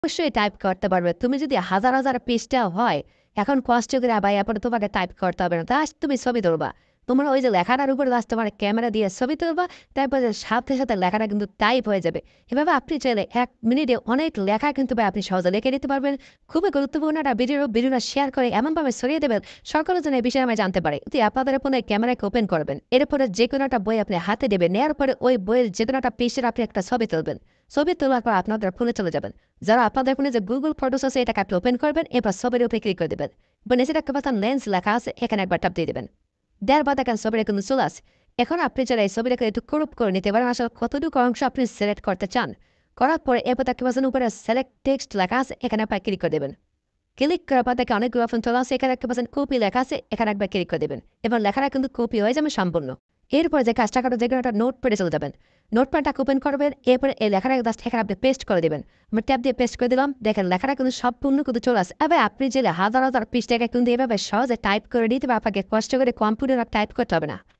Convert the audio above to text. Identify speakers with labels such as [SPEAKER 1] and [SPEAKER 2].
[SPEAKER 1] অবশ্যই টাইপ করতে পারবে। তুমি যদি হাজার, হাজার পৃষ্ঠা হয়, এখন কষ্ট করে ভাই এখন তোমাকে টাইপ করতে হবে না। জাস্ট তুমি ছবি তুলবা। তোমার ওই যে লেখাটার উপরে জাস্ট তোমার ক্যামেরা দিয়ে ছবি তুলবা, তারপরে সাথে, সাথে লেখাটা কিন্তু টাইপ হয়ে যাবে। এভাবে আপনি চাইলে ১ মিনিটে অনেক লেখা কিন্তু ভাই আপনি সহজে লিখে নিতে পারবেন। খুবই গুরুত্বপূর্ণ একটা ভিডিওটা শেয়ার করে এমনভাবে ছড়িয়ে দেবেন, সকলে যেন এই বিষয়ে আমি জানতে পারে। যদি আপনাদের ফোনে ক্যামেরাকে ওপেন করবেন, এরপরে যেকোনো একটা বই আপনি হাতে দেবেন, নেওয়ার পরে ওই বইয়ের যেকোনো একটা পৃষ্ঠার আপনি একটা ছবি তুলবেন। ছবি তোলার পর আপনাদের ফোনে চলে যাবেন। যারা আপনাদের ফোনে যে গুগল ফটোস আছে এটাকে আপনি ওপেন করবেন, এবার ছবির উপরে ক্লিক করে দেবেন। এবার নিচে একটা বাটন লেন্স লেখা আছে, এখানে একবার টাপ দিয়ে দেবেন। দেওয়ার পর দেখেন ছবিটা কিন্তু চলে আসে। এখন আপনি যারা এই ছবিটাকে একটু ক্রপ করে নিতে পারেন, আসলে কতটুকু অংশ আপনি সিলেক্ট করতে চান। করার পরে এরপর দেখতে পাচ্ছেন উপরে সিলেক্ট টেক্সট লেখা আছে, এখানে আপনি ক্লিক করে দেবেন। ক্লিক করার পর দেখে অনেকগুলো অপশন চলে আসে, এখানে একটা পাচ্ছেন কপি লেখা আছে, এখানে একবার ক্লিক করে দেবেন। এবং লেখাটা কিন্তু কপি হয়ে যাবে সম্পূর্ণ। এরপরে যে কাজটা করো, যেকোনো একটা নোট পেডে চলে যাবেন। নোট প্যাডটা ওপেন করবেন, এরপরে এই লেখাটা জাস্ট এখানে আপনি পেস্ট করে দেবেন। আমি ট্যাপ দিয়ে পেস্ট করে দিলাম, দেখেন লেখাটা কিন্তু সম্পূর্ণ কিন্তু চলে আসে। এবার আপনি যে হাজার হাজার পৃষ্ঠাকে কিন্তু এভাবে সহজে টাইপ করে দিতে বা আপনাকে কষ্ট করে কম্পিউটার টাইপ করতে হবে না।